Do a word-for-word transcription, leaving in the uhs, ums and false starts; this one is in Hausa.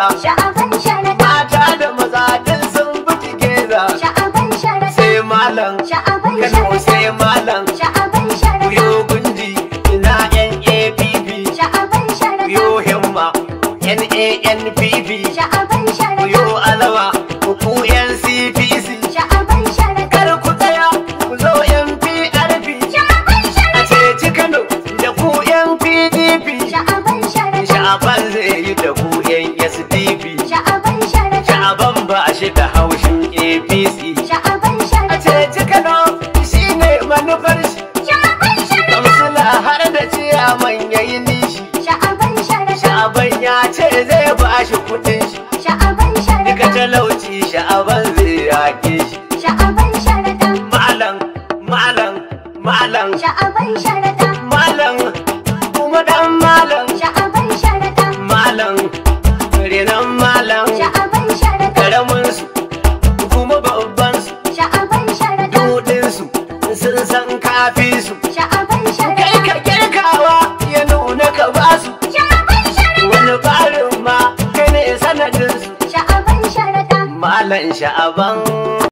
sha'aban sharada. Mata da maza din sun bi geza. Sha'aban sharada. Sai malam Sha'aban Kano sharada. sai malam Sha'aban sharada. Yo gunji ina N A P P. Sha'aban sharada. Yo himma N A N P P. Sha'aban sharada. Yo alawa ku N C P C. Sha'aban sharada. Kar ku tsaya ku zo N P R P. Sha'aban A sharada. ceci Kano da ku N P D P. Sha'aban sharada. Sha'aban zai yi da ku N S D P. Sha'aban sharada. Sha'aban ba shi da haushin A P C. Sha'aban A sharada. ceci Kano shi ne manufar shi. Sha'aban sharada. Kamsila har da ciyaman yayi nishi. Sha'aban sharada. Sha'aban ya ce zai ba shi kuɗin shi. Sha'aban sharada. Duka talauci sha'aban zai yaƙe shi. Sha'aban sharada. Malam, malam, malam, Sha'aban sharada. malam, kuma dan malam, Sha'aban sharada. malam, renan malam, Sha'aban sharada. karamin su, kuma babban su, Sha'aban sharada. dudin su, sun san kafi su. Sha'aban Kai sharada. ka kirkawa ya nuna ka basu. Sha'aban sharada. Wani barin ma kai ne sanadin su. Sha'aban sharada. Malam sha'aban.